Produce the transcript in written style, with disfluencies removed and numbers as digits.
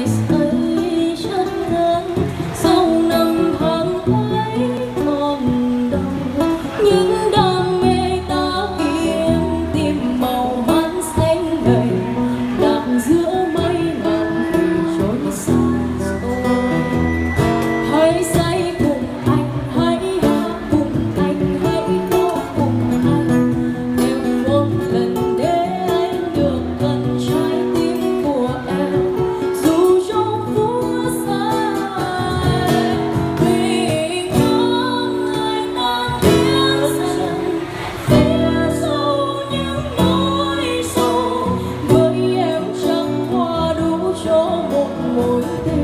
ấy chất ngân sau năm tháng ấy còn đâu những đam mê ta kiếm tìm màu mắt xanh đầy đạm giữa mây ngàn thủy trôi xa xôi. Hãy say cùng anh, hãy hát cùng anh, hãy có cùng anh. Em không cần để anh được gần trái tim của em, dù trong phút giây. Vì có người ta biết rằng phía sau những nỗi sầu với em chẳng qua đủ cho một mối tình.